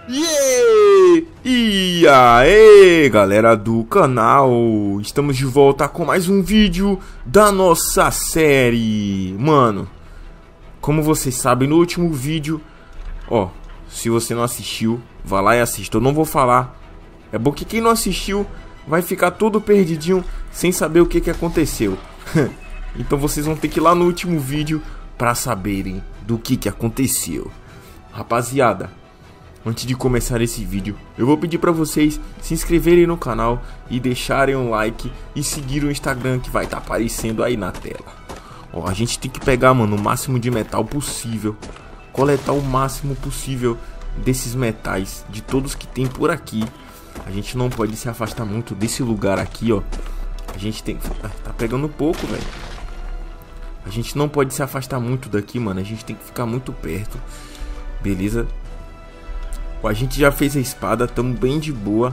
Yeah! E aí, galera do canal, estamos de volta com mais um vídeo da nossa série. Mano, como vocês sabem, no último vídeo, ó, se você não assistiu, vá lá e assista. Eu não vou falar, é bom que quem não assistiu vai ficar todo perdidinho sem saber o que aconteceu. Então vocês vão ter que ir lá no último vídeo pra saberem do que aconteceu. Rapaziada, antes de começar esse vídeo, eu vou pedir pra vocês se inscreverem no canal e deixarem um like e seguir o Instagram que vai estar aparecendo aí na tela. Ó, a gente tem que pegar, mano, o máximo de metal possível, coletar o máximo possível desses metais, de todos que tem por aqui. A gente não pode se afastar muito desse lugar aqui, ó. A gente tem que... tá pegando pouco, velho. A gente não pode se afastar muito daqui, mano. A gente tem que ficar muito perto. Beleza? A gente já fez a espada, tamo bem de boa.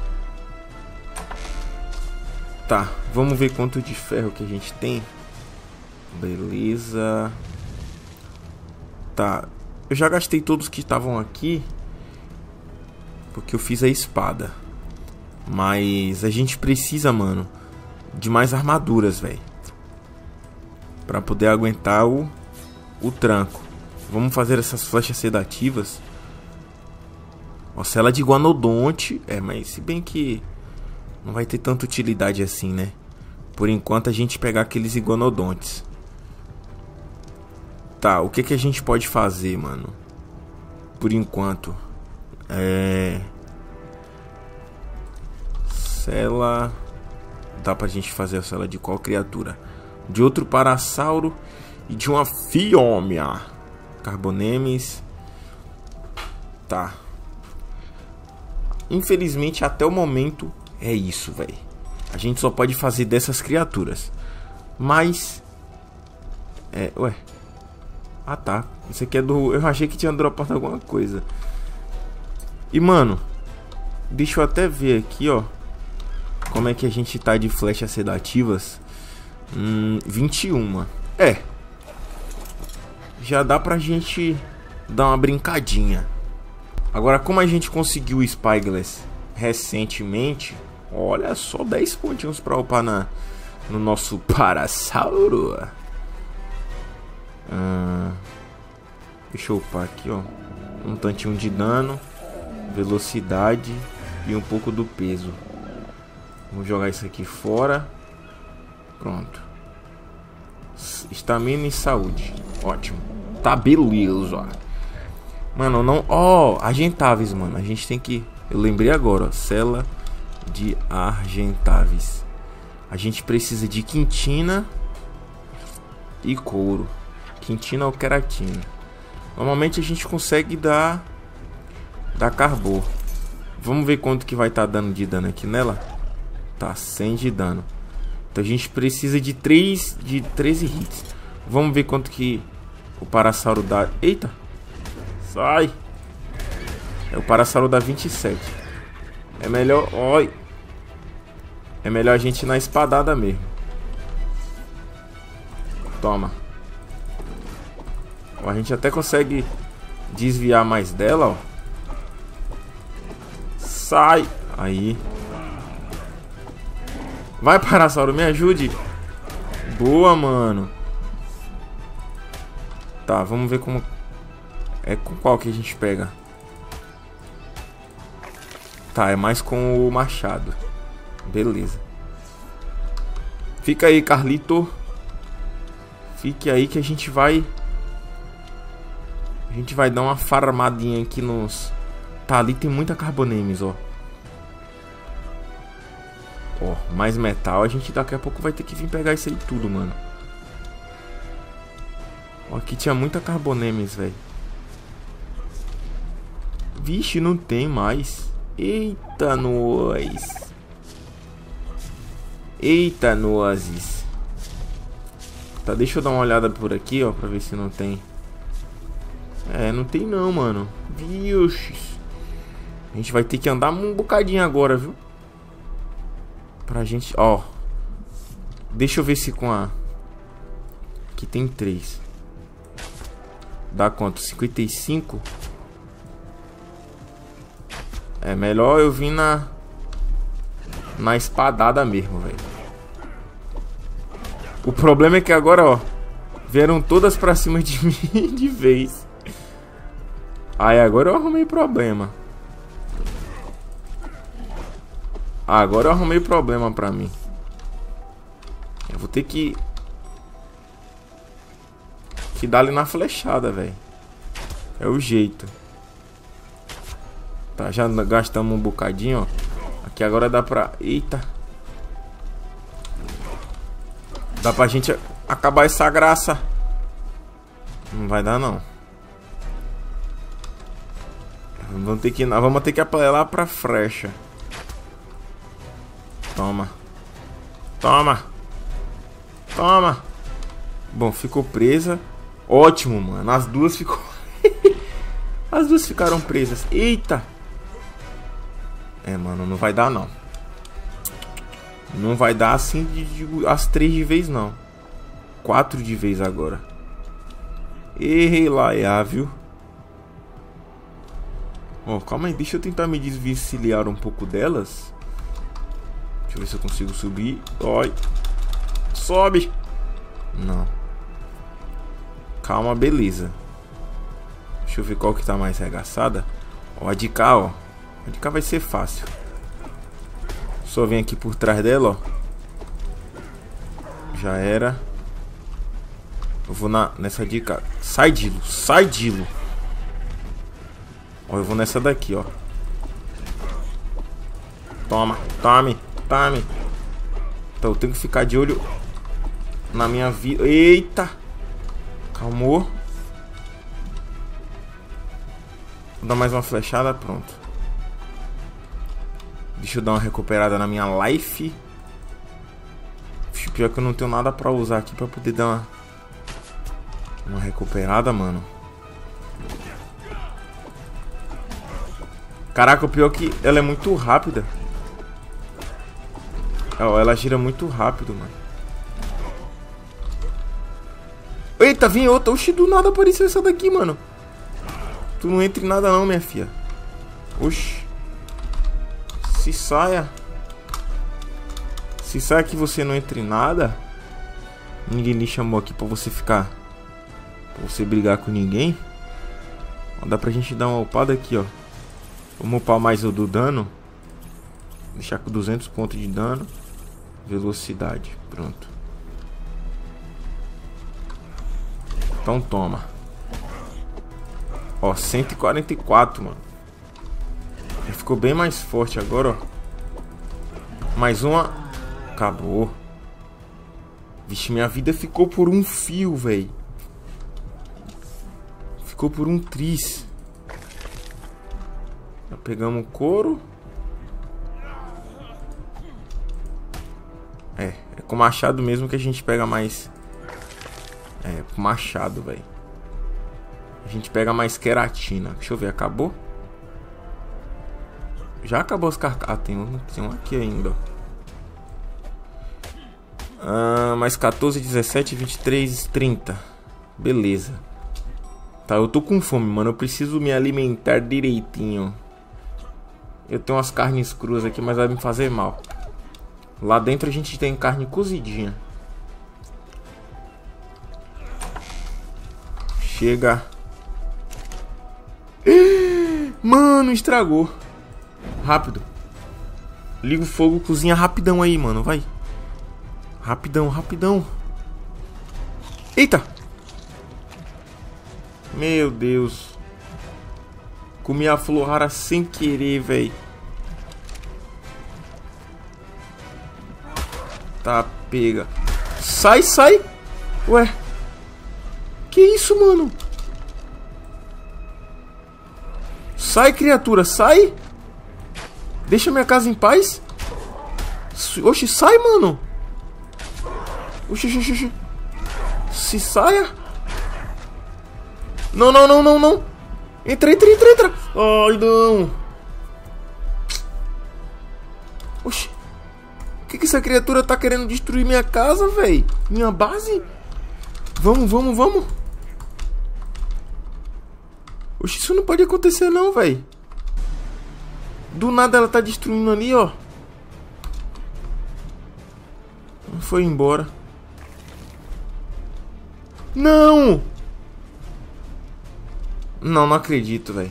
Tá, vamos ver quanto de ferro que a gente tem. Beleza. Tá, eu já gastei todos que estavam aqui, porque eu fiz a espada. Mas a gente precisa, mano, de mais armaduras, velho, pra poder aguentar o tranco. Vamos fazer essas flechas sedativas. Ó, cela de iguanodonte. É, mas se bem que não vai ter tanta utilidade assim, né? Por enquanto a gente pegar aqueles iguanodontes. Tá, o que a gente pode fazer, mano? Por enquanto cela. Dá pra gente fazer a cela de qual criatura? De outro parasauro e de uma fiômia. Carbonemes. Tá. Infelizmente até o momento é isso, velho. A gente só pode fazer dessas criaturas. Mas ué. Ah, tá. Isso aqui é do... Eu achei que tinha dropado alguma coisa. E, mano, deixa eu até ver aqui, ó, como é que a gente tá de flechas sedativas. 21. É, já dá pra gente dar uma brincadinha. Agora, como a gente conseguiu o Spyglass recentemente, olha só, 10 pontinhos pra upar no nosso parasauro. Deixa eu upar aqui, ó. Um tantinho de dano, velocidade e um pouco do peso. Vou jogar isso aqui fora. Pronto. Estamina e saúde. Ótimo. Tá beleza. Mano, não... Ó, argentáveis, mano. A gente tem que... Eu lembrei agora, ó. Cela de argentáveis. A gente precisa de quintina e couro. Quintina ou queratina. Normalmente a gente consegue dar carbô. Vamos ver quanto que vai estar dando de dano aqui nela. Tá, 100 de dano. Então a gente precisa de 13 hits. Vamos ver quanto que o parasauro dá. Eita! Sai! O parasauro dá 27. É melhor... Oi! É melhor a gente ir na espadada mesmo. Toma. A gente até consegue desviar mais dela, ó. Sai! Aí. Vai, parasauro, me ajude. Boa, mano. Tá, vamos ver como... É com qual que a gente pega? Tá, é mais com o machado. Beleza. Fica aí, Carlito. Fique aí que a gente vai... A gente vai dar uma farmadinha aqui nos... Tá, ali tem muita carbonemes, ó. Ó, mais metal. A gente daqui a pouco vai ter que vir pegar isso aí tudo, mano. Ó, aqui tinha muita carbonemes, velho. Vixe, não tem mais. Eita, nós. Eita, nozes. Tá, deixa eu dar uma olhada por aqui, ó, pra ver se não tem. É, não tem não, mano. Vixe. A gente vai ter que andar um bocadinho agora, viu? Pra gente, ó. Deixa eu ver se com a... Aqui tem 3. Dá quanto? 55? É melhor eu vir na espadada mesmo, velho. O problema é que agora, ó, vieram todas pra cima de mim de vez. Aí agora eu arrumei problema. Agora eu arrumei problema pra mim. Eu vou ter que dar ali na flechada, velho. É o jeito. Tá, já gastamos um bocadinho, ó. Aqui agora dá pra... Eita. Dá pra gente acabar essa graça. Não vai dar, não. Vamos ter que apelar pra flecha. Toma. Toma. Toma. Bom, ficou presa. Ótimo, mano. As duas ficou... As duas ficaram presas. Eita. É, mano, não vai dar, não. Não vai dar assim as 3 de vez, não. 4 de vez agora. Errei lá, viu? Ó, calma aí. Deixa eu tentar me desvencilhar um pouco delas. Deixa eu ver se eu consigo subir. Oi. Sobe. Não. Calma, beleza. Deixa eu ver qual que tá mais regaçada. Ó, a de cá, ó. A de cá vai ser fácil. Só vem aqui por trás dela, ó. Já era. Eu vou nessa de cá. Sai, Dilo. Sai, Dilo. Ó, eu vou nessa daqui, ó. Toma. Tome. Tome. Então eu tenho que ficar de olho na minha vida. Eita. Calmou. Vou dar mais uma flechada. Pronto. Deixa eu dar uma recuperada na minha life. Pior que eu não tenho nada pra usar aqui pra poder dar uma recuperada, mano. Caraca, o pior é que ela é muito rápida. Ó, ela gira muito rápido, mano. Eita, vem outra. Oxi, do nada apareceu essa daqui, mano. Tu não entra em nada não, minha filha. Oxi. Se saia. Se saia que você não entra em nada. Ninguém lhe chamou aqui pra você ficar... Pra você brigar com ninguém. Ó, dá pra gente dar uma upada aqui, ó. Vamos upar mais o do dano. Deixar com 200 pontos de dano. Velocidade. Pronto. Então toma. Ó, 144, mano. Ele ficou bem mais forte agora, ó. Mais uma. Acabou. Vixe, minha vida ficou por um fio, velho. Ficou por um tris. Já pegamos o couro. É com machado mesmo que a gente pega mais. É, com machado, velho. A gente pega mais queratina. Deixa eu ver, acabou? Já acabou as carcaças. Ah, tem um aqui ainda, ó. Mais 14, 17, 23, 30. Beleza. Tá, eu tô com fome, mano. Eu preciso me alimentar direitinho. Eu tenho umas carnes cruas aqui, mas vai me fazer mal. Lá dentro a gente tem carne cozidinha. Chega. Mano, estragou. Rápido. Liga o fogo, cozinha rapidão aí, mano. Vai. Rapidão, rapidão. Eita. Meu Deus. Comi a flor rara sem querer, velho. Tá, pega. Sai, sai. Ué. Que isso, mano? Sai, criatura, sai. Deixa minha casa em paz. Oxi, sai, mano. Oxi, oxi, oxi. Se saia. Não, não, não, não, não. Entra, entra, entra, entra. Ai, não. Oxi. Que essa criatura tá querendo destruir minha casa, velho? Minha base? Vamos, vamos, vamos. Oxi, isso não pode acontecer não, velho. Do nada ela tá destruindo ali, ó. Foi embora. Não! Não acredito, velho.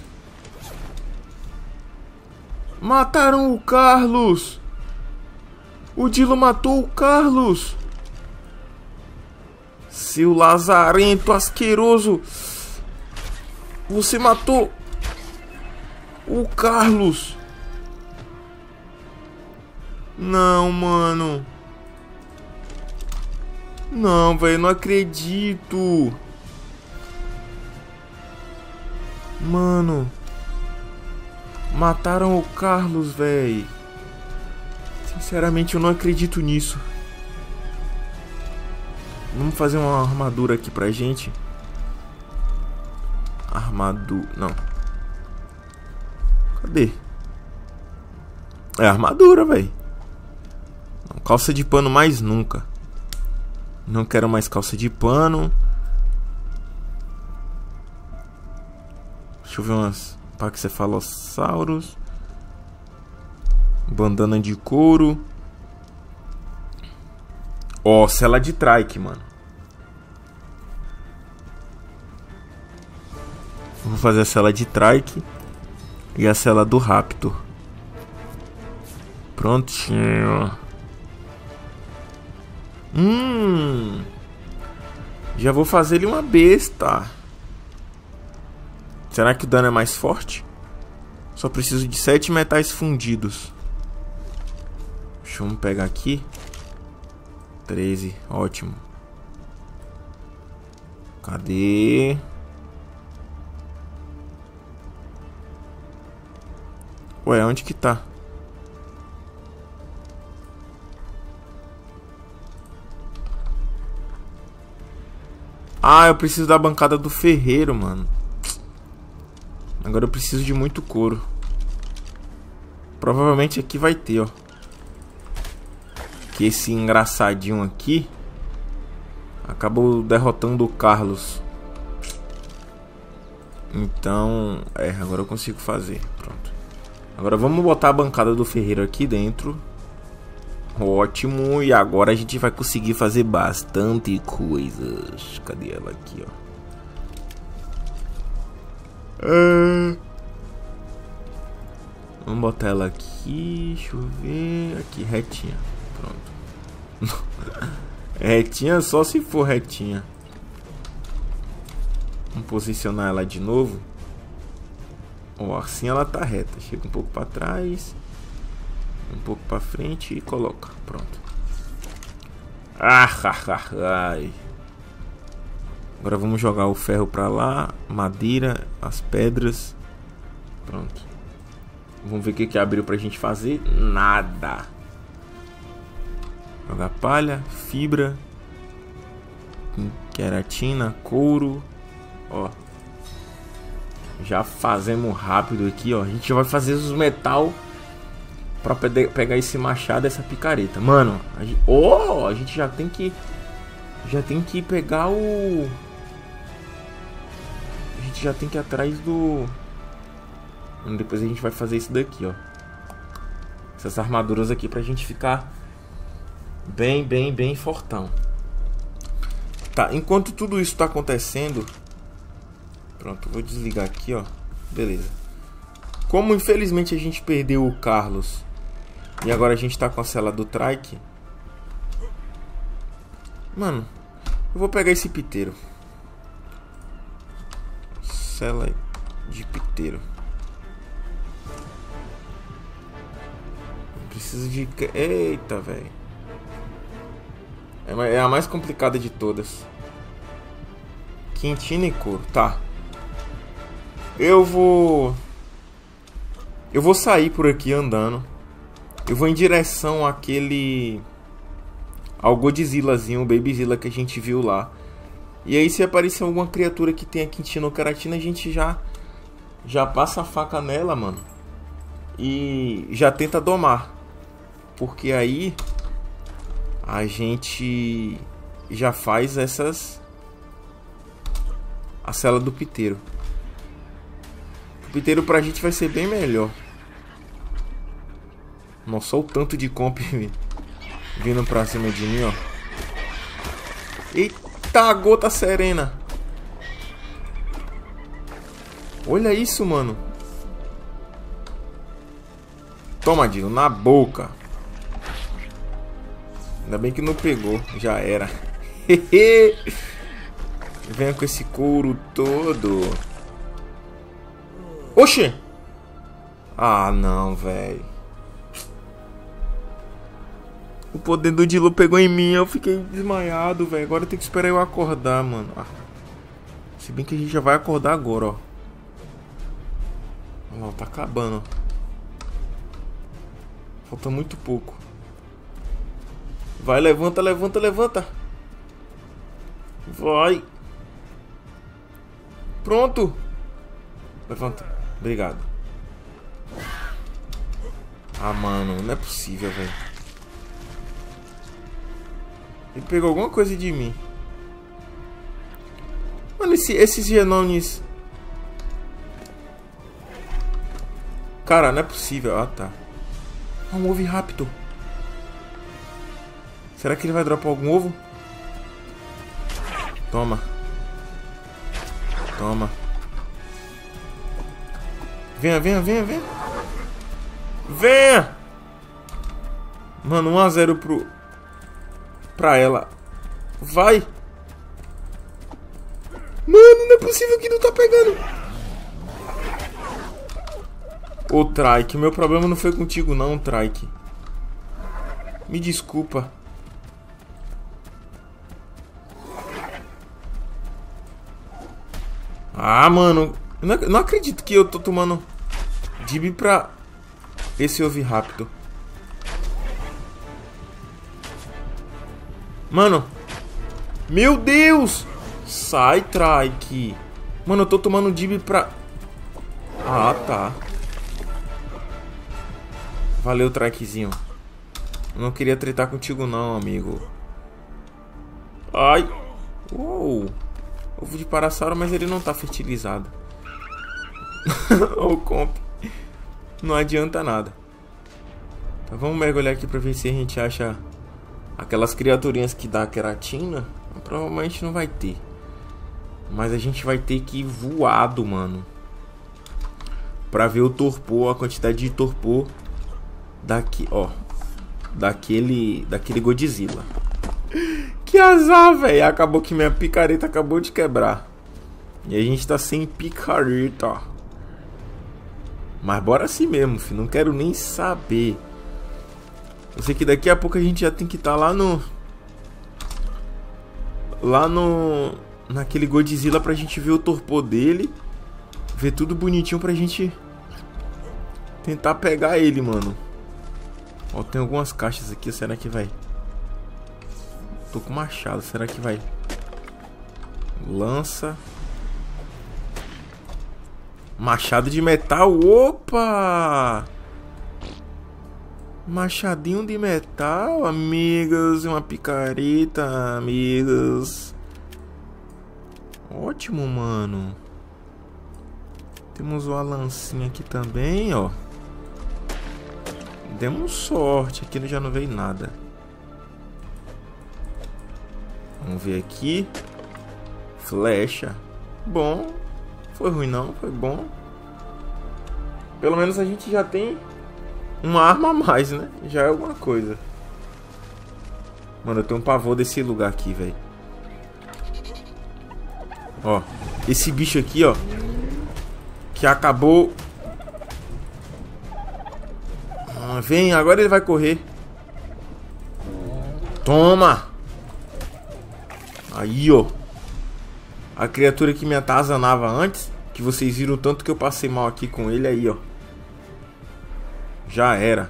Mataram o Carlos! O Dilo matou o Carlos! Seu lazarento asqueroso! Você matou o Carlos! Não, mano. Não, velho, não acredito. Mano. Mataram o Carlos, velho. Sinceramente, eu não acredito nisso. Vamos fazer uma armadura aqui pra gente. Armadura... Não. Cadê? É armadura, velho. Calça de pano mais nunca. Não quero mais calça de pano. Deixa eu ver umas Paxefalossauros. Bandana de couro. Ó, cela de trike, mano. Vou fazer a cela de trike e a cela do Raptor. Prontinho. Já vou fazer ele uma besta. Será que o dano é mais forte? Só preciso de 7 metais fundidos. Deixa eu pegar aqui. 13, ótimo. Cadê? Ué, onde que tá? Ah, eu preciso da bancada do ferreiro, mano. Agora eu preciso de muito couro. Provavelmente aqui vai ter, ó. Que esse engraçadinho aqui acabou derrotando o Carlos. Então, agora eu consigo fazer. Pronto. Agora vamos botar a bancada do ferreiro aqui dentro. Ótimo. E agora a gente vai conseguir fazer bastante coisas. Cadê ela aqui, ó? Vamos botar ela aqui. Deixa eu ver. Aqui, retinha. Pronto. Retinha só se for retinha. Vamos posicionar ela de novo. Ó, assim ela tá reta. Chega um pouco pra trás, um pouco pra frente e coloca. Pronto. Ai. Agora vamos jogar o ferro pra lá. Madeira, as pedras. Pronto. Vamos ver o que abriu pra gente fazer. Nada. Jogar palha, fibra, queratina, couro. Ó. Já fazemos rápido aqui, ó. A gente já vai fazer os metal pra pegar esse machado, essa picareta. Mano, a gente já tem que pegar o... A gente já tem que ir atrás do... Depois a gente vai fazer isso daqui, ó. Essas armaduras aqui pra gente ficar bem fortão. Tá, enquanto tudo isso tá acontecendo... Pronto, vou desligar aqui, ó. Beleza. Como infelizmente a gente perdeu o Carlos e agora a gente tá com a cela do trike. Mano, eu vou pegar esse piteiro. Cela de piteiro. Preciso de... Eita, velho. É a mais complicada de todas. Quintina e couro. Tá. Eu vou sair por aqui andando. Eu vou em direção àquele... ao Godzillazinho, o Babyzilla que a gente viu lá. E aí se aparecer alguma criatura que tenha quintina ou queratina, a gente já passa a faca nela, mano. E já tenta domar. Porque aí a gente já faz a cela do piteiro. O piteiro pra gente vai ser bem melhor. Nossa, olha o tanto de comp vindo pra cima de mim, ó. Eita, gota serena. Olha isso, mano. Toma, Dino, na boca. Ainda bem que não pegou, já era. Venha com esse couro todo. Oxê! Ah, não, velho. O poder do Dilo pegou em mim, eu fiquei desmaiado, velho. Agora tem que esperar eu acordar, mano. Ah. Se bem que a gente já vai acordar agora, ó. Olha lá, tá acabando. Falta muito pouco. Vai, levanta, levanta, levanta. Vai. Pronto. Levanta. Obrigado. Ah, mano, não é possível, velho. Ele pegou alguma coisa de mim. Mano, esses Genomes... Cara, não é possível. Ah, tá. Ah, um Oviraptor. Será que ele vai dropar algum ovo? Toma. Toma. Venha, venha, venha, venha. Venha! Mano, 1 a 0 pra ela. Vai! Mano, não é possível que não tá pegando. Ô, Trike, meu problema não foi contigo não, Trike. Me desculpa. Ah, mano. Eu não acredito que eu tô tomando dib pra esse Oviraptor. Mano. Meu Deus. Sai, Trike. Mano, eu tô tomando dib pra... Ah, tá. Valeu, Trikezinho. Eu não queria tretar contigo não, amigo. Ai. Uou. Ovo de parasauro, mas ele não tá fertilizado. O comp. Não adianta nada. Então vamos mergulhar aqui pra ver se a gente acha aquelas criaturinhas que dá queratina. Provavelmente não vai ter. Mas a gente vai ter que ir voado, mano. Pra ver o torpor, a quantidade de torpor daqui, ó. Daquele Godzilla. Que azar, velho. Acabou que minha picareta acabou de quebrar. E a gente tá sem picareta. Mas bora assim mesmo, filho. Não quero nem saber. Eu sei que daqui a pouco a gente já tem que estar lá no... naquele Godzilla pra gente ver o torpor dele. Ver tudo bonitinho pra gente tentar pegar ele, mano. Ó, tem algumas caixas aqui. Será que vai? Tô com machado. Será que vai? Lança. Machado de metal. Opa! Machadinho de metal, amigos. Uma picareta, amigos. Ótimo, mano. Temos uma lancinha aqui também, ó. Demos sorte. Aqui já não veio nada. Vamos ver aqui. Flecha. Bom. Foi ruim não, foi bom. Pelo menos a gente já tem uma arma a mais, né? Já é alguma coisa. Mano, eu tenho um pavor desse lugar aqui, velho. Ó, esse bicho aqui, ó, que acabou... Ah, vem, agora ele vai correr. Toma! Aí, ó. A criatura que me atazanava antes, que vocês viram o tanto que eu passei mal aqui com ele, aí, ó. Já era.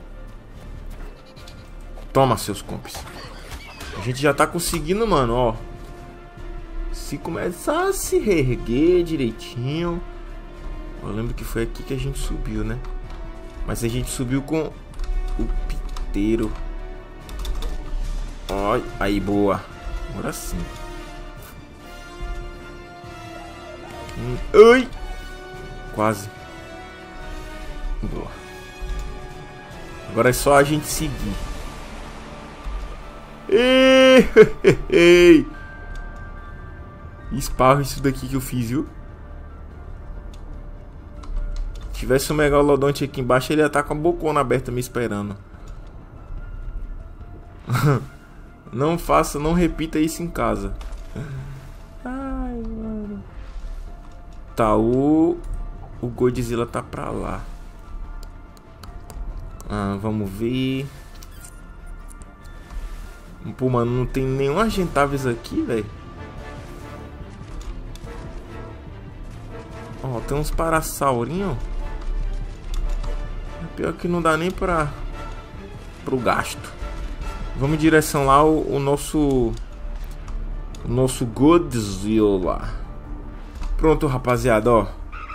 Toma, seus compis. A gente já tá conseguindo, mano, ó. Se começar a se reerguer direitinho. Eu lembro que foi aqui que a gente subiu, né? Mas a gente subiu com o piteiro. Ó, aí, boa. Agora sim. Ai! Quase. Boa. Agora é só a gente seguir. Ei! Esparro isso daqui que eu fiz, viu? Se tivesse um megalodonte aqui embaixo, ele ia estar com a bocona aberta me esperando. Não faça, não repita isso em casa. Ai, mano. Tá, o Godzilla tá pra lá. Vamos ver. Pô, mano, não tem nenhum agentáveis aqui, velho. Ó, tem uns parassaurinhos. Pior que não dá nem pro gasto. Vamos em direção lá o nosso Godzilla. Pronto, rapaziada, ó.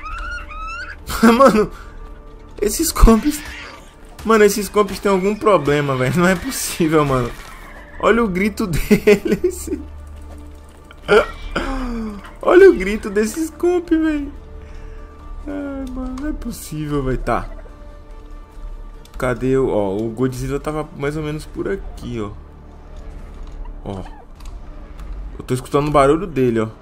Mano, esses comps tem algum problema, velho. Não é possível, mano. Olha o grito deles. Olha o grito desses comp, velho. Ai, mano, não é possível, velho. Tá. Cadê o... Ó, o Godzilla tava mais ou menos por aqui, ó. Ó. Eu tô escutando o barulho dele, ó.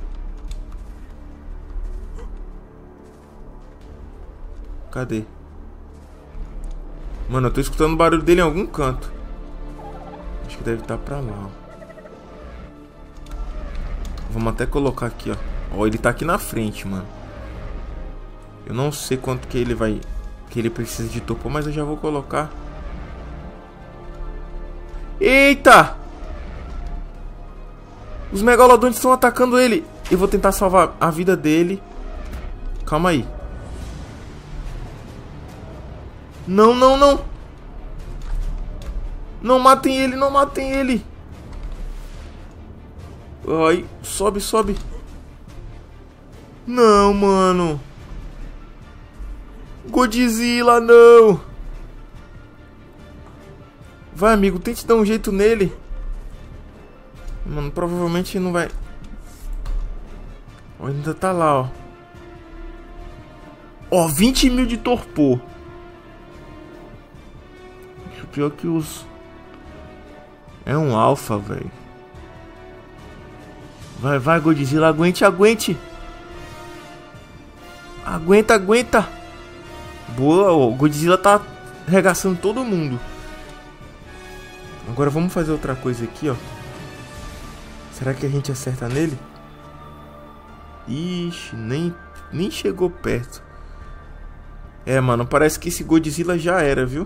Cadê? Mano, eu tô escutando o barulho dele em algum canto. Acho que deve estar pra lá, ó. Vamos até colocar aqui, ó. Ó, ele tá aqui na frente, mano. Eu não sei quanto que ele vai... Que ele precisa de topo, mas eu já vou colocar. Eita! Os megalodontes estão atacando ele. Eu vou tentar salvar a vida dele. Calma aí. Não, não, não. Não matem ele, não matem ele. Ai, sobe, sobe. Não, mano. Godzilla, não. Vai, amigo, tente dar um jeito nele. Mano, provavelmente não vai. Ó, ainda tá lá, ó. Ó, 20 mil de torpor. Pior que os... É um alfa, velho. Vai, vai, Godzilla, aguente, aguente. Aguenta, aguenta. Boa, o Godzilla tá arregaçando todo mundo. Agora vamos fazer outra coisa aqui, ó. Será que a gente acerta nele? Ixi, nem chegou perto. É, mano, parece que esse Godzilla já era, viu?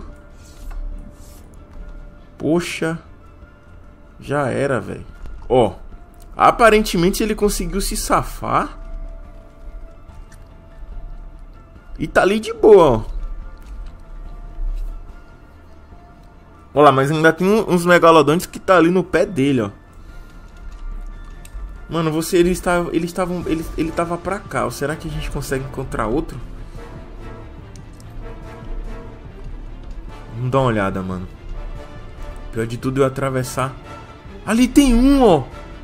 Poxa. Já era, velho. Ó, aparentemente ele conseguiu se safar. E tá ali de boa, ó. Olha lá, mas ainda tem uns megalodontes que tá ali no pé dele, ó. Mano, ele tava pra cá. Será que a gente consegue encontrar outro? Vamos dar uma olhada, mano. Pior de tudo eu atravessar. Ali tem um, ó.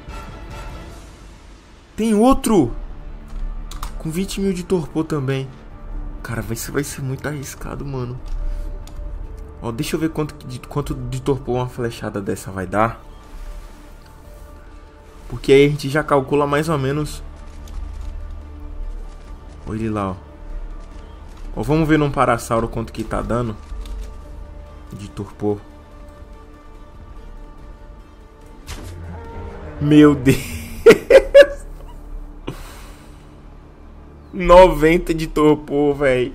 Tem outro. Com 20 mil de torpor também. Cara, vai ser muito arriscado, mano. Ó, deixa eu ver quanto de torpor uma flechada dessa vai dar. Porque aí a gente já calcula mais ou menos. Olha ele lá, ó. Ó, vamos ver num parasauro quanto que tá dando de torpor. Meu Deus. 90 de torpor, velho.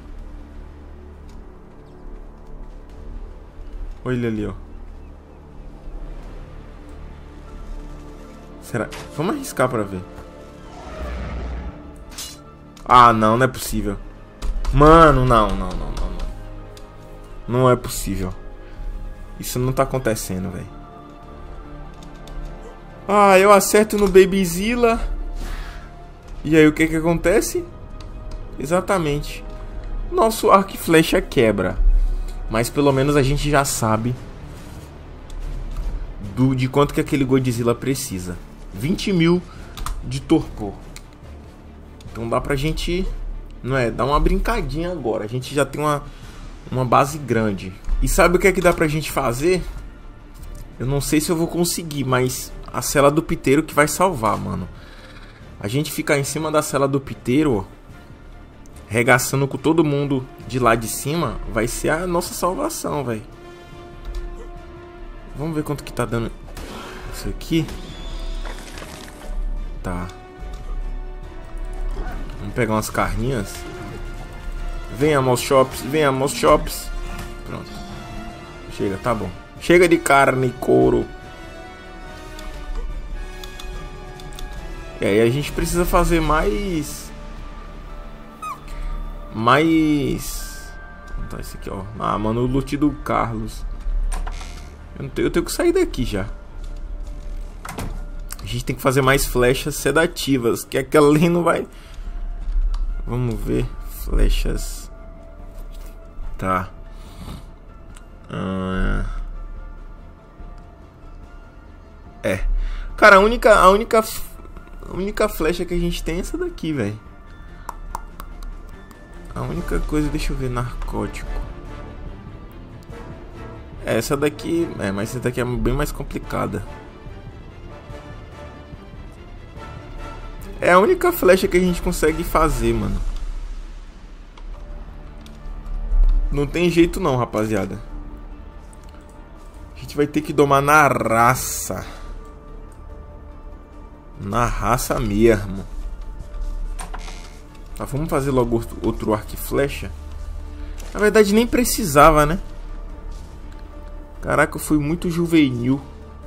Olha ele ali, ó. Será? Vamos arriscar pra ver. Ah, não, não é possível. Mano, não. Não é possível. Isso não tá acontecendo, velho. Ah, eu acerto no Babyzilla. E aí o que que acontece? Exatamente. Nosso arco e flecha quebra. Mas pelo menos a gente já sabe de quanto que aquele Godzilla precisa. 20 mil de torpor. Então dá pra gente, não é, dar uma brincadinha agora. A gente já tem uma base grande. E sabe o que é que dá pra gente fazer? Eu não sei se eu vou conseguir, mas a cela do piteiro que vai salvar, mano. A gente ficar em cima da cela do piteiro, ó, regaçando com todo mundo de lá de cima, vai ser a nossa salvação, velho. Vamos ver quanto que tá dando isso aqui. Tá. Vamos pegar umas carninhas. Venha, Mouse Shops. Venha, Mouse Shops. Pronto. Chega, tá bom. Chega de carne e couro. E aí a gente precisa fazer mais... Tá, esse aqui, ó. Ah, mano, o loot do Carlos. Eu tenho que sair daqui já. A gente tem que fazer mais flechas sedativas, que aquela ali não vai... Vamos ver. Flechas. Tá. Cara, a única flecha que a gente tem é essa daqui, velho. A única coisa, deixa eu ver, narcótico. Essa daqui, mas essa daqui é bem mais complicada. É a única flecha que a gente consegue fazer, mano. Não tem jeito não, rapaziada. A gente vai ter que domar na raça. Na raça mesmo. Tá, vamos fazer logo outro arco e flecha. Na verdade nem precisava, né? Caraca, eu fui muito juvenil.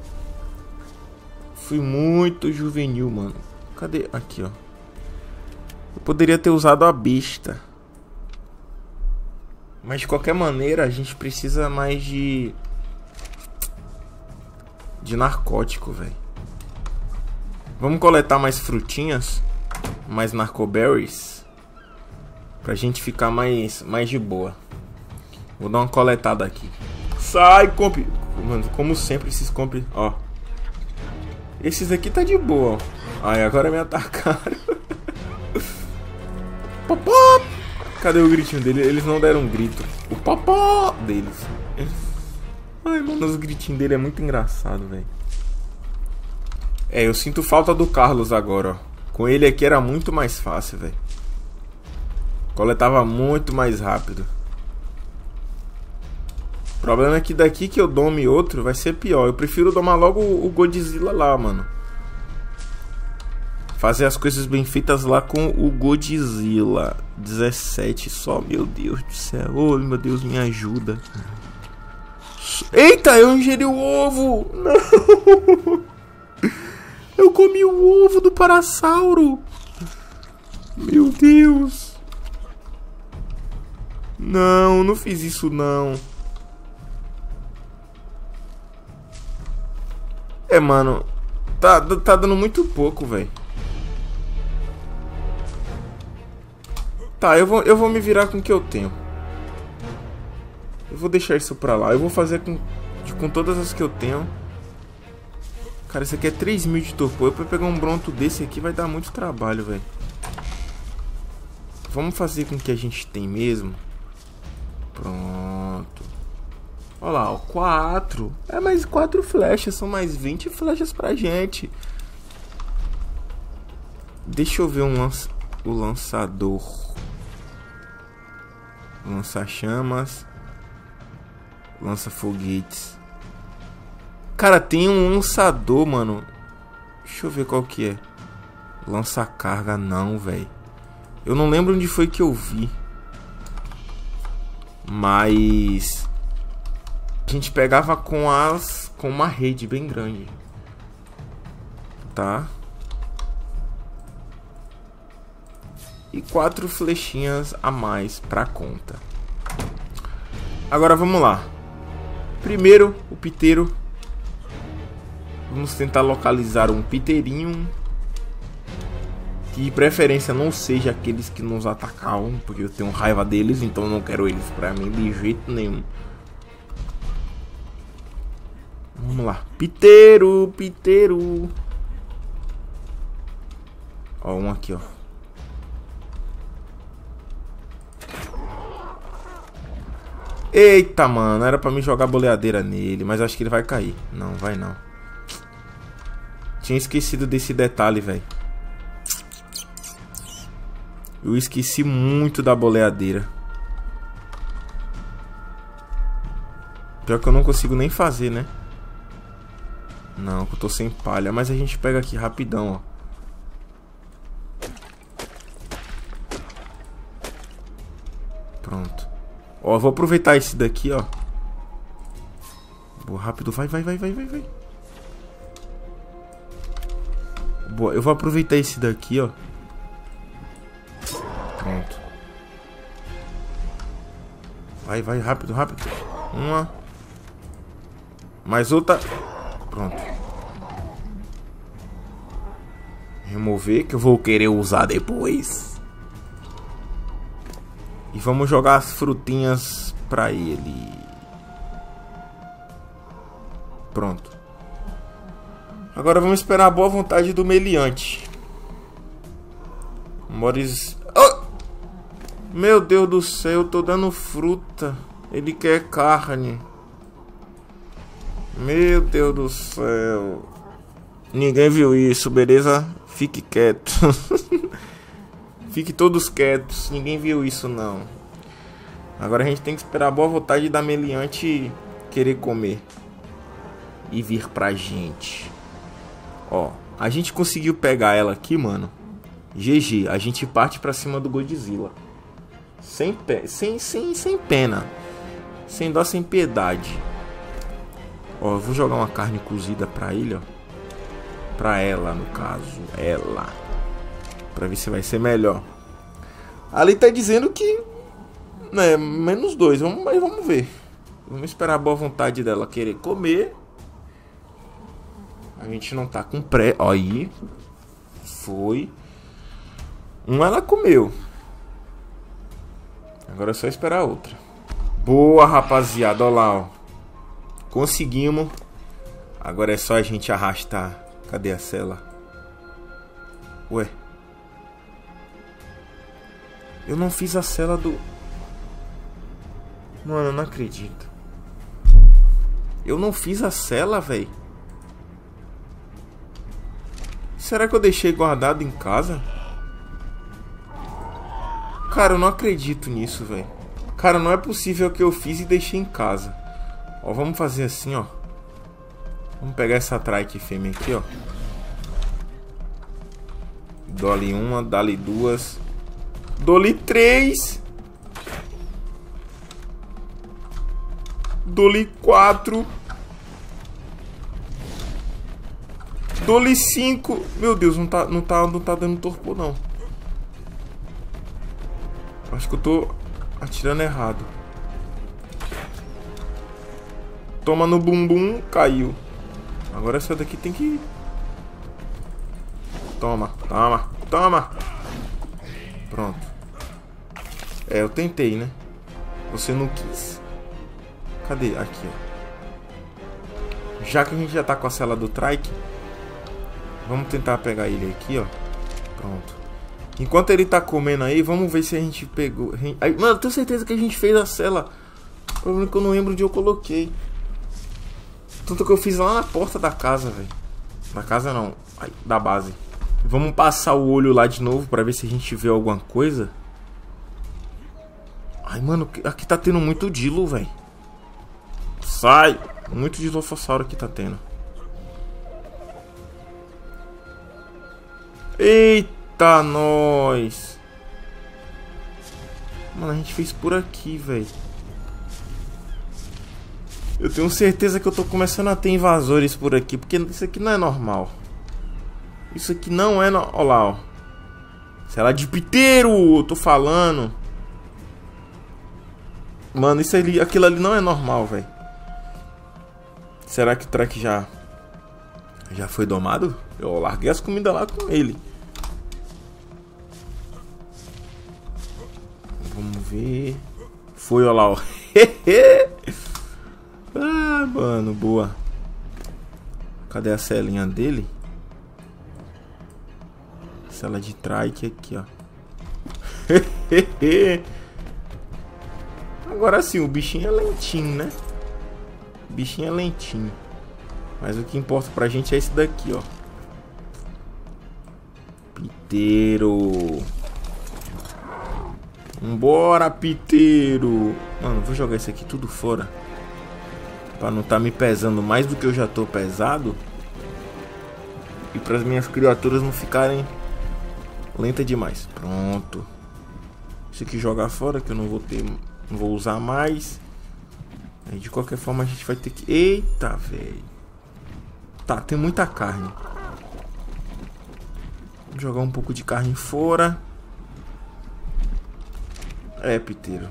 Fui muito juvenil, mano. Cadê? Aqui, ó. Eu poderia ter usado a besta. Mas de qualquer maneira, a gente precisa mais de narcótico, velho. Vamos coletar mais frutinhas. Mais narcoberries. Pra gente ficar mais de boa. Vou dar uma coletada aqui. Sai, comp. Mano, como sempre, esses comp. Ó. Esses aqui tá de boa, ó. Ai, agora me atacaram. Popó! Cadê o gritinho dele? Eles não deram um grito. O popó deles. Ai, mano, os gritinhos dele é muito engraçado, velho. Eu sinto falta do Carlos agora, ó. Com ele aqui era muito mais fácil, velho. Coletava muito mais rápido. O problema é que daqui que eu dome outro vai ser pior. Eu prefiro domar logo o Godzilla lá, mano. Fazer as coisas bem feitas lá com o Godzilla. 17 só, meu Deus do céu. Oh, meu Deus, me ajuda. Eita, eu ingeri o ovo. Não. Eu comi o ovo do Parasauro. Meu Deus. Não, não fiz isso não. Mano. Tá dando muito pouco, velho. Tá, eu vou me virar com o que eu tenho. Eu vou deixar isso pra lá. Eu vou fazer com todas as que eu tenho. Cara, isso aqui é 3.000 de torpor. Pra pegar um bronto desse aqui vai dar muito trabalho, velho. Vamos fazer com o que a gente tem mesmo. Pronto. Olha lá, ó, 4. Mais 4 flechas. São mais 20 flechas pra gente. Deixa eu ver o lançador. Lança-chamas. Lança-foguetes. Cara, tem um lançador, mano. Deixa eu ver qual que é. Lança-carga não, velho. Eu não lembro onde foi que eu vi. Mas a gente pegava com uma rede bem grande. Tá? E 4 flechinhas a mais pra conta. Agora vamos lá. Primeiro, o piteiro. Vamos tentar localizar um piteirinho. Que de preferência não seja aqueles que nos atacavam, porque eu tenho raiva deles, então eu não quero eles pra mim de jeito nenhum. Vamos lá. Piteiro, piteiro. Ó, um aqui, ó. Eita, mano. Era pra mim jogar boleadeira nele. Mas acho que ele vai cair. Não, vai não. Tinha esquecido desse detalhe, velho. Eu esqueci muito da boleadeira. Pior que eu não consigo nem fazer, né? Não, que eu tô sem palha. Mas a gente pega aqui rapidão, ó. Pronto. Ó, eu vou aproveitar esse daqui, ó. Boa, rápido. Vai. Boa, eu vou aproveitar esse daqui, ó. Pronto. Vai, rápido. Uma. Mais outra. Pronto. Remover, que eu vou querer usar depois. E vamos jogar as frutinhas pra ele. Pronto. Agora vamos esperar a boa vontade do meliante. Moris... Oh! Meu Deus do céu, eu tô dando fruta. Ele quer carne. Meu Deus do céu. Ninguém viu isso, beleza? Fique quieto. Fique todos quietos. Ninguém viu isso, não. Agora a gente tem que esperar a boa vontade da meliante querer comer. E vir pra gente. Ó, a gente conseguiu pegar ela aqui, mano. GG, a gente parte pra cima do Godzilla. Sem pena. Sem dó, sem piedade. Ó, eu vou jogar uma carne cozida pra ele, ó. Pra ela, no caso. Ela. Pra ver se vai ser melhor. Ali tá dizendo que... né, -2. Mas vamos ver. Vamos esperar a boa vontade dela querer comer. A gente não tá com pré. Ó, aí. Foi. Ela comeu. Agora é só esperar a outra. Boa, rapaziada. Olha lá, ó. Conseguimos. Agora é só a gente arrastar. Cadê a cela? Ué. Eu não fiz a cela do... Mano, eu não acredito. Eu não fiz a cela, velho. Será que eu deixei guardado em casa? Cara, eu não acredito nisso, velho. Cara, não é possível que eu fiz e deixei em casa. Ó, vamos fazer assim, ó. Vamos pegar essa trike fêmea aqui, ó. Dou-lhe uma, dá-lhe duas. Dou-lhe 3. Dou-lhe 4. Dou-lhe 5. Meu Deus, não tá dando torpor, não. Acho que eu tô atirando errado. Toma no bumbum, caiu. Agora essa daqui tem que... Toma. Pronto. É, eu tentei, né? Você não quis. Cadê? Aqui, ó. Já que a gente já tá com a cela do trike, vamos tentar pegar ele aqui, ó. Pronto. Enquanto ele tá comendo aí, vamos ver se a gente pegou... Mano, eu tenho certeza que a gente fez a cela. O problema é que eu não lembro onde eu coloquei. Tanto que eu fiz lá na porta da casa, velho. Da casa não, da base. Vamos passar o olho lá de novo pra ver se a gente vê alguma coisa. Ai, mano, aqui tá tendo muito dilo, velho. Sai! Muito dilofossauro aqui tá tendo. Eita, nós! Mano, a gente fez por aqui, velho. Eu tenho certeza que eu tô começando a ter invasores por aqui, porque isso aqui não é normal. Isso aqui não é... Olha lá, ó. Cela de piteiro, eu tô falando. Mano, isso ali, aquilo ali não é normal, velho. Será que o track já foi domado? Eu larguei as comidas lá com ele. Vamos ver. Foi, olha lá, ó. Ah, mano, boa. Cadê a celinha dele? Cela de trike aqui, ó. Agora sim, o bichinho é lentinho, né? O bichinho é lentinho. Mas o que importa pra gente é esse daqui, ó. Piteiro. Vambora, piteiro. Mano, vou jogar isso aqui tudo fora. Pra não tá me pesando mais do que eu já tô pesado. E para as minhas criaturas não ficarem lentas demais. Pronto. Isso aqui jogar fora que eu não vou ter, não vou usar mais. Aí de qualquer forma a gente vai ter que... Eita, velho. Tá, tem muita carne. Vou jogar um pouco de carne fora. É, piteiro.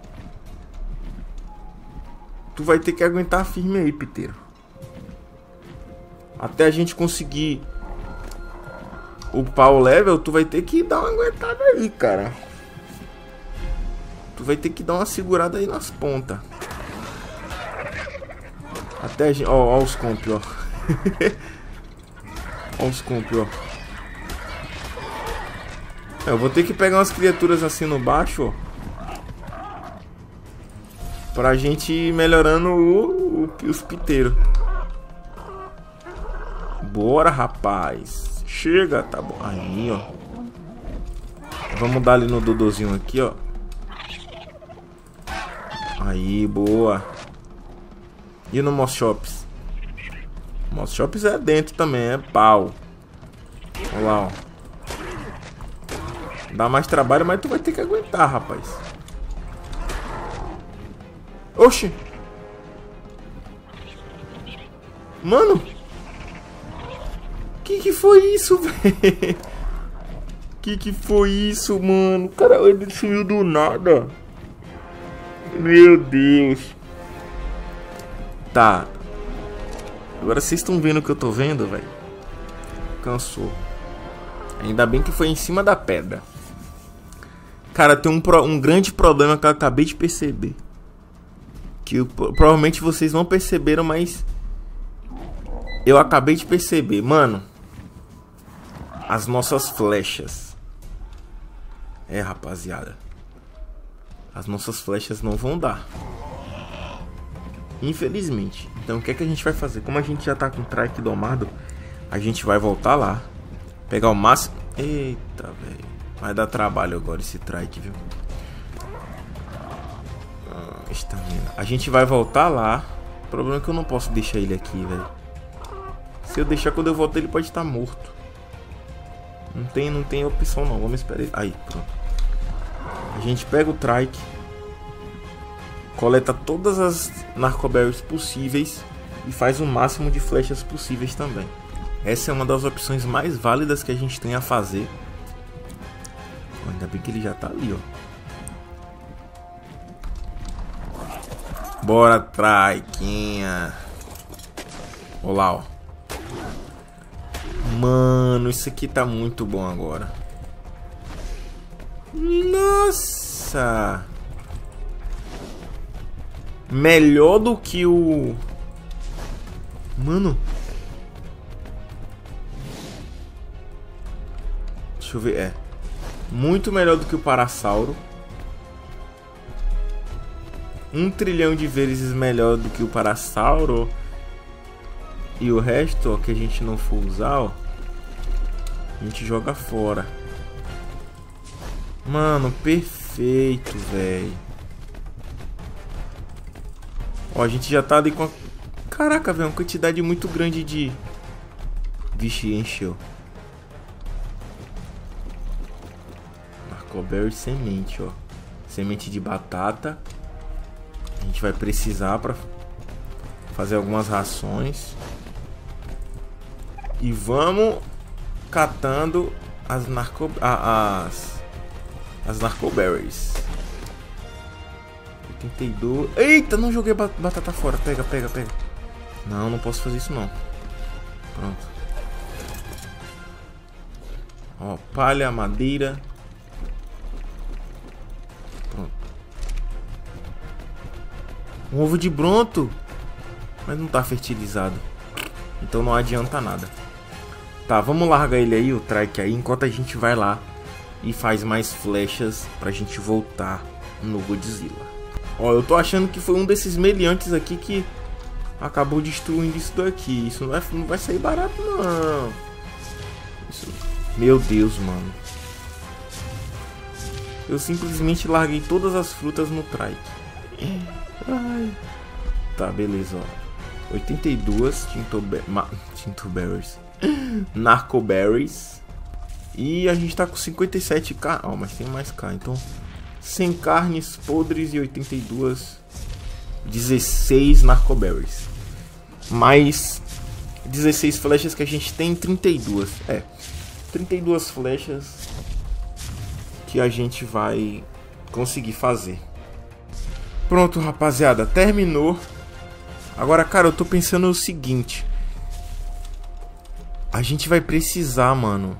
Tu vai ter que aguentar firme aí, piteiro. Até a gente conseguir upar o level, tu vai ter que dar uma aguentada aí, cara. Tu vai ter que dar uma segurada aí nas pontas. Até a gente... Ó, os comp, ó. Ó os comp, ó. Eu vou ter que pegar umas criaturas assim no baixo, ó. Pra gente ir melhorando os piteiros. Bora, rapaz. Chega, tá bom. Aí, ó. Vamos dar ali no Dodozinho aqui, ó. Aí, boa. E no Moss Shops? Moss Shops é dentro também, é pau. Olha lá, ó. Dá mais trabalho, mas tu vai ter que aguentar, rapaz. Oxi. Mano. Que foi isso, velho? Que foi isso, mano? O cara, ele sumiu do nada. Meu Deus. Tá. Agora vocês estão vendo o que eu tô vendo, velho? Cansou. Ainda bem que foi em cima da pedra. Cara, tem um grande problema que eu acabei de perceber. Que provavelmente vocês não perceberam, mas eu acabei de perceber. Mano, as nossas flechas. É, rapaziada. As nossas flechas não vão dar. Infelizmente. Então o que é que a gente vai fazer? Como a gente já tá com o trike domado, a gente vai voltar lá. Pegar o máximo... Eita, velho. Vai dar trabalho agora esse trike, viu? Estamina. A gente vai voltar lá. O problema é que eu não posso deixar ele aqui, velho. Se eu deixar, quando eu voltar, ele pode estar morto. Não tem opção não. Vamos esperar ele. Aí, pronto. A gente pega o trike. Coleta todas as narcoberries possíveis. E faz o máximo de flechas possíveis também. Essa é uma das opções mais válidas que a gente tem a fazer. Ainda bem que ele já tá ali, ó. Bora, traiquinha. Olha lá, ó. Mano, isso aqui tá muito bom agora. Nossa. Melhor do que o... Mano. Deixa eu ver, é. Muito melhor do que o Parasauro. 1 trilhão de vezes melhor do que o Parasauro. E o resto, ó, que a gente não for usar, ó, a gente joga fora. Mano, perfeito, velho. Ó, a gente já tá ali com a... Caraca, velho, uma quantidade muito grande de... Vixe, encheu. Narcoberry semente, ó. Semente de batata. A gente vai precisar pra fazer algumas rações. E vamos catando as narcoberries. 82. Eita, não joguei batata fora. Pega. Não posso fazer isso não. Pronto. Ó, palha, madeira. Pronto. Um ovo de bronto. Mas não tá fertilizado. Então não adianta nada. Tá, vamos largar ele aí, o trike aí, enquanto a gente vai lá e faz mais flechas pra gente voltar no Godzilla. Ó, eu tô achando que foi um desses meliantes aqui que acabou destruindo isso daqui. Isso não vai sair barato, não. Isso... Meu Deus, mano. Eu simplesmente larguei todas as frutas no trike. Ai. Tá, beleza, ó. 82 Tintoberries. Narcoberries. E a gente tá com 57k. Ó, mas tem mais k. Então, 100 carnes podres e 82. 16 Narcoberries. Mais 16 flechas que a gente tem. 32. 32 flechas que a gente vai conseguir fazer. Pronto, rapaziada. Terminou. Agora, cara, eu tô pensando o seguinte. A gente vai precisar, mano,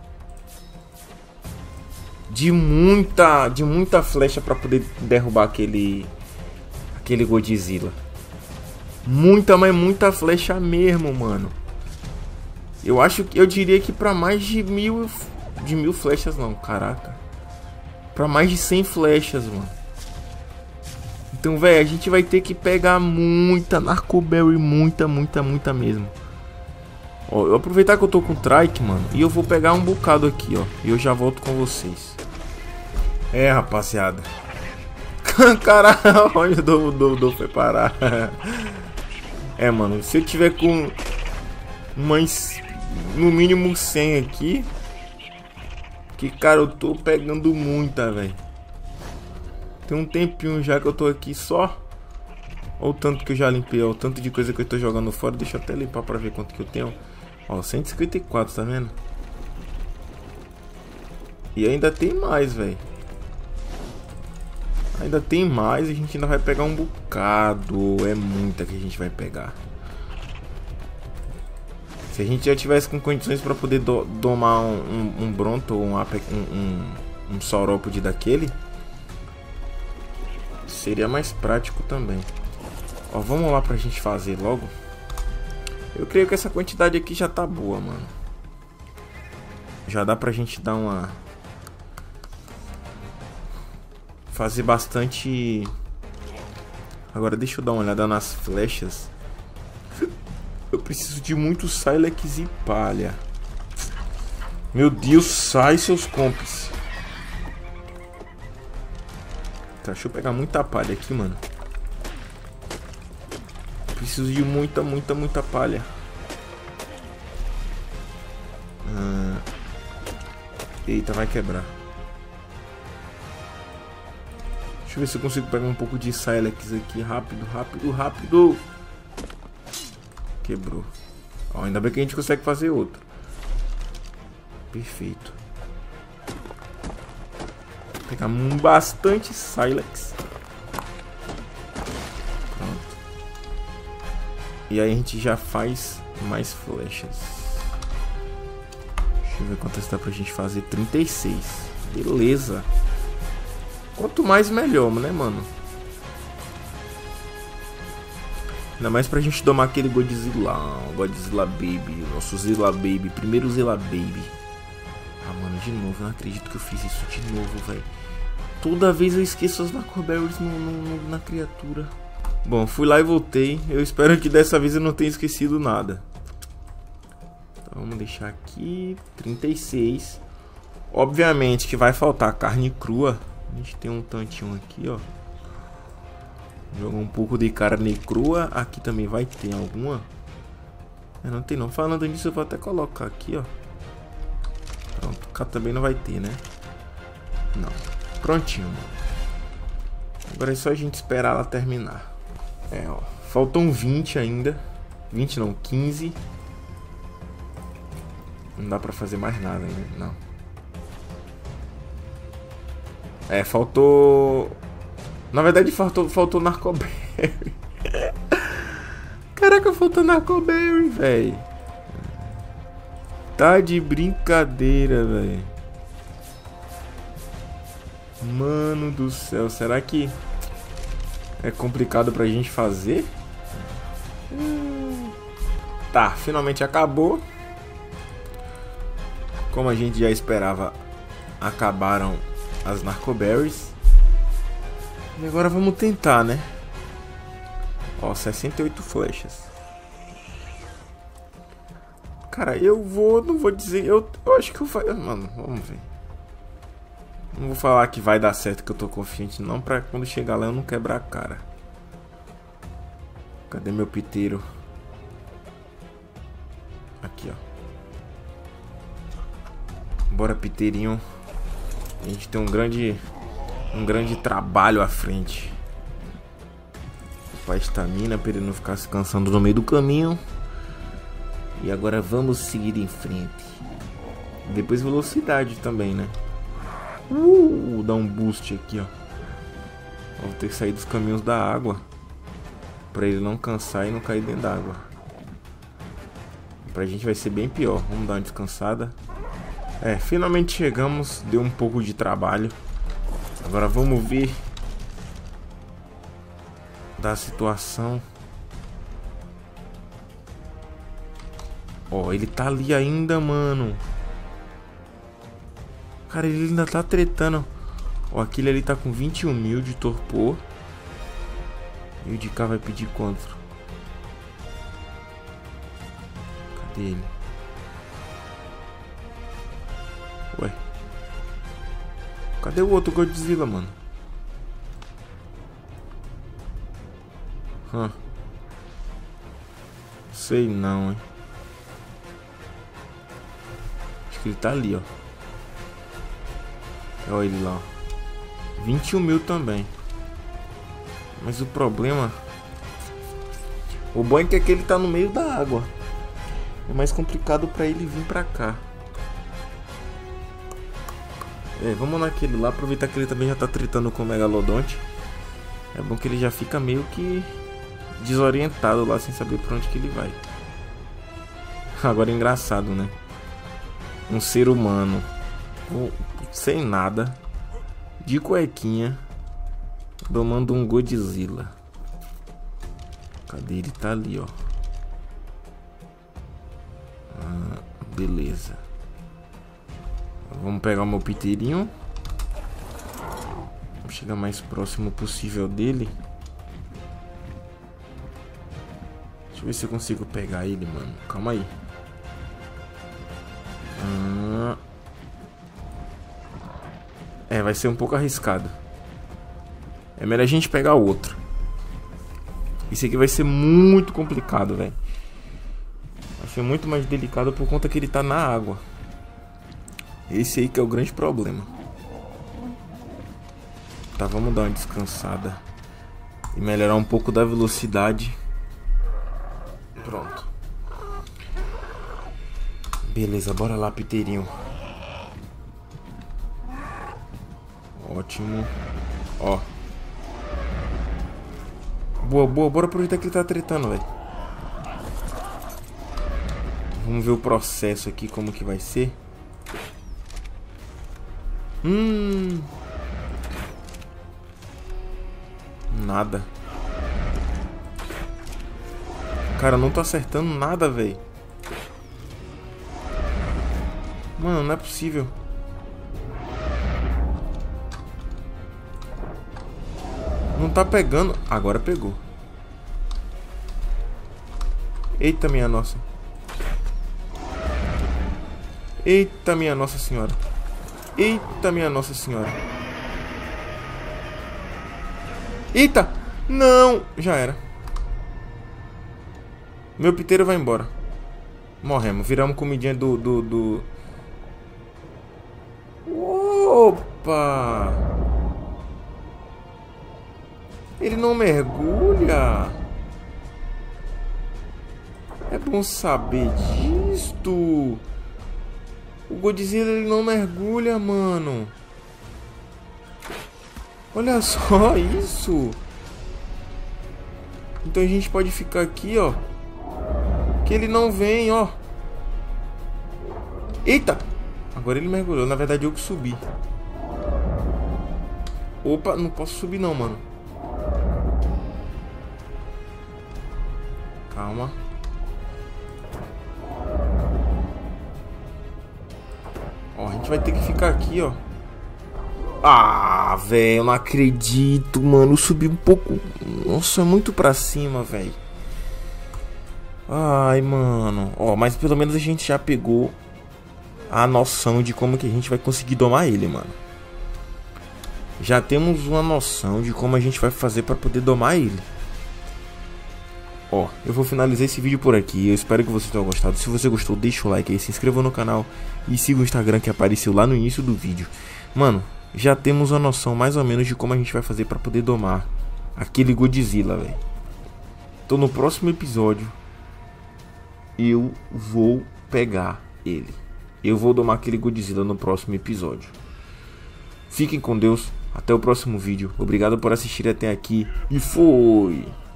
de muita flecha pra poder derrubar aquele Godzilla. Muita, mas muita flecha mesmo, mano. Eu diria que pra mais de mil flechas não, caraca. Pra mais de 100 flechas, mano. Então, velho, a gente vai ter que pegar muita Narcoberry, muita mesmo. Ó, eu vou aproveitar que eu tô com o trike, mano, e eu vou pegar um bocado aqui, ó. E eu já volto com vocês. Rapaziada. Caralho, onde o Dodô foi parar. Mano, se eu tiver com no mínimo 100 aqui, que, cara, eu tô pegando muita, velho. Tem um tempinho já que eu tô aqui só. Olha o tanto que eu já limpei, ó, o tanto de coisa que eu tô jogando fora. Deixa eu até limpar pra ver quanto que eu tenho. Ó, 154, tá vendo? E ainda tem mais, velho. Ainda tem mais, a gente ainda vai pegar um bocado. É muita que a gente vai pegar. Se a gente já tivesse com condições pra poder domar um Bronto ou um Saurópode daquele, seria mais prático também. Ó, vamos lá pra gente fazer logo. Eu creio que essa quantidade aqui já tá boa, mano. Já dá pra gente dar uma... fazer bastante... Agora deixa eu dar uma olhada nas flechas. Eu preciso de muito Silex e palha. Meu Deus, sai, seus compis. Tá, deixa eu pegar muita palha aqui, mano. Preciso de muita palha. Eita, vai quebrar. Deixa eu ver se eu consigo pegar um pouco de Silex aqui. Rápido. Quebrou. Ó, ainda bem que a gente consegue fazer outro. Perfeito. Vou pegar bastante Silex. Pronto. E aí a gente já faz mais flechas. Deixa eu ver quantas dá pra gente fazer. 36. Beleza. Quanto mais melhor, né, mano? Ainda mais pra gente domar aquele Godzilla Baby. Nosso Zilla Baby. Primeiro Zilla Baby. Ah, mano, de novo. Não acredito que eu fiz isso de novo, velho. Toda vez eu esqueço as Narcoberries na criatura. Bom, fui lá e voltei. Eu espero que dessa vez eu não tenha esquecido nada. Então, vamos deixar aqui. 36. Obviamente que vai faltar carne crua. A gente tem um tantinho aqui, ó. Joga um pouco de carne crua. Aqui também vai ter alguma. Não tem não. Falando nisso, eu vou até colocar aqui, ó. Pronto. Cá também não vai ter, né? Não. Prontinho, mano. Agora é só a gente esperar ela terminar. Ó. Faltam 20 ainda. 20 não, 15. Não dá pra fazer mais nada ainda, não. Faltou... Na verdade, faltou Narcoberry. Caraca, faltou Narcoberry, velho. Tá de brincadeira, velho. Mano do céu, será que é complicado pra gente fazer? Tá, finalmente acabou. Como a gente já esperava, acabaram as Narcoberries. E agora vamos tentar, né? Ó, 68 flechas. Cara, não vou dizer, eu acho que eu faço, mano, vamos ver. Não vou falar que vai dar certo, que eu tô confiante não, pra quando chegar lá eu não quebrar a cara. Cadê meu piteiro? Aqui, ó. Bora, piteirinho. A gente tem um grande trabalho à frente. Pra estamina, pra ele não ficar se cansando no meio do caminho. E agora vamos seguir em frente. Depois velocidade também, né? Dá um boost aqui, ó. Vou ter que sair dos caminhos da água, pra ele não cansar e não cair dentro da água. Pra gente vai ser bem pior. Vamos dar uma descansada. Finalmente chegamos. Deu um pouco de trabalho. Agora vamos ver da situação. Ó, ele tá ali ainda, mano. Cara, ele ainda tá tretando. Ó, aquele ali tá com 21 mil de torpor. E o de cá vai pedir quanto? Cadê ele? Ué. Cadê o outro Godzilla, mano? Sei não, hein. Acho que ele tá ali, ó. Olha ele lá, ó. 21 mil também. Mas o problema... O bom é que aquele tá no meio da água. É mais complicado pra ele vir pra cá. Vamos naquele lá. Aproveitar que ele também já tá tretando com o Megalodonte. É bom que ele já fica meio que desorientado lá, sem saber pra onde que ele vai. Agora é engraçado, né? Um ser humano sem nada, de cuequinha, domando um Godzilla. Cadê ele? Tá ali, ó. Beleza. Vamos pegar o meu piteirinho. Vamos chegar mais próximo possível dele. Deixa eu ver se eu consigo pegar ele, mano. Calma aí. Vai ser um pouco arriscado. É melhor a gente pegar outro. Isso aqui vai ser muito complicado, velho. Vai ser muito mais delicado por conta que ele tá na água. Esse aí que é o grande problema. Tá, vamos dar uma descansada e melhorar um pouco da velocidade. Pronto. Beleza, bora lá, piteirinho. Ótimo. Ó. Boa, boa. Bora aproveitar que ele tá tretando, velho. Vamos ver o processo aqui, como que vai ser. Nada. Cara, eu não tô acertando nada, velho. Mano, não é possível. Não tá pegando. Agora pegou. Eita, minha nossa. Eita, minha nossa senhora. Eita, minha nossa senhora. Eita. Não. Já era. Meu piteiro vai embora. Morremos. Viramos comidinha do... Opa. Ele não mergulha. É bom saber disto. O Godzilla, ele não mergulha, mano. Olha só isso. Então a gente pode ficar aqui, ó. Que ele não vem, ó. Eita. Agora ele mergulhou. Na verdade eu que subi. Opa, não posso subir não, mano. Calma. Ó, a gente vai ter que ficar aqui, ó. Ah! Ah, velho, eu não acredito, mano. Eu subi um pouco. Nossa, é muito pra cima, velho. Ai, mano. Ó, mas pelo menos a gente já pegou a noção de como que a gente vai conseguir domar ele, mano. Já temos uma noção de como a gente vai fazer pra poder domar ele. Ó, eu vou finalizar esse vídeo por aqui. Eu espero que vocês tenham gostado. Se você gostou, deixa o like aí, se inscreva no canal e siga o Instagram que apareceu lá no início do vídeo. Mano, já temos uma noção mais ou menos de como a gente vai fazer pra poder domar aquele Godzilla, velho. Então no próximo episódio eu vou pegar ele. Eu vou domar aquele Godzilla no próximo episódio. Fiquem com Deus. Até o próximo vídeo. Obrigado por assistir até aqui. E foi!